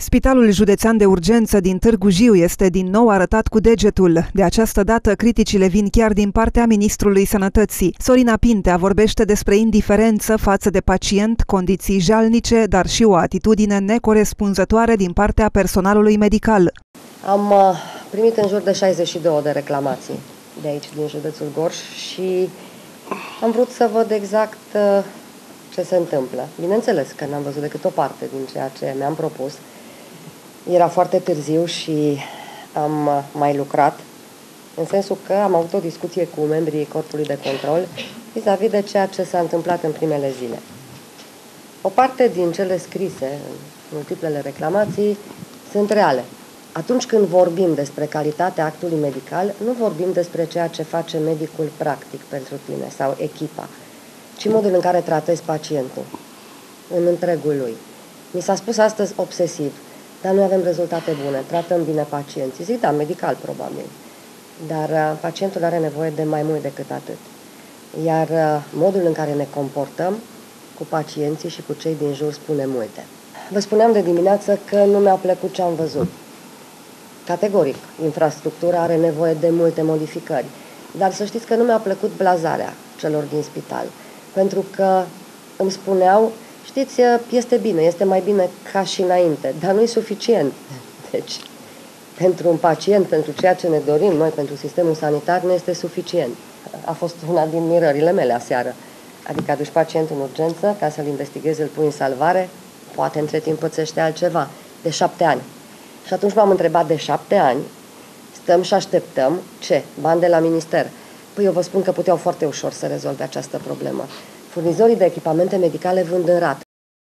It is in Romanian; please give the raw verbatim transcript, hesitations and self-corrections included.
Spitalul Județean de Urgență din Târgu Jiu este din nou arătat cu degetul. De această dată, criticile vin chiar din partea Ministrului Sănătății. Sorina Pintea vorbește despre indiferență față de pacient, condiții jalnice, dar și o atitudine necorespunzătoare din partea personalului medical. Am uh, primit în jur de șaizeci și două de reclamații de aici, din județul Gorj, și am vrut să văd exact uh, ce se întâmplă. Bineînțeles că n-am văzut decât o parte din ceea ce mi-am propus. Era foarte târziu și am uh, mai lucrat, în sensul că am avut o discuție cu membrii Corpului de Control vis-a-vis de ceea ce s-a întâmplat în primele zile. O parte din cele scrise în multiplele reclamații sunt reale. Atunci când vorbim despre calitatea actului medical, nu vorbim despre ceea ce face medicul practic pentru tine sau echipa, ci modul în care tratezi pacientul în întregul lui. Mi s-a spus astăzi obsesiv, dar noi avem rezultate bune, tratăm bine pacienții. Zic, da, medical probabil, dar uh, pacientul are nevoie de mai mult decât atât. Iar uh, modul în care ne comportăm cu pacienții și cu cei din jur spune multe. Vă spuneam de dimineață că nu mi-a plăcut ce am văzut. Categoric, infrastructura are nevoie de multe modificări, dar să știți că nu mi-a plăcut blazarea celor din spital, pentru că îmi spuneau, știți, este bine, este mai bine ca și înainte, dar nu e suficient. Deci, pentru un pacient, pentru ceea ce ne dorim noi, pentru sistemul sanitar, nu este suficient. A fost una din mirările mele aseară. Adică aduci pacientul în urgență, ca să-l investighezi, îl pui în salvare, poate între timp pățește altceva, de șapte ani. Și atunci m-am întrebat, de șapte ani, stăm și așteptăm ce? Bani de la minister. Păi eu vă spun că puteau foarte ușor să rezolve această problemă. Furnizorii de echipamente medicale vând în rat.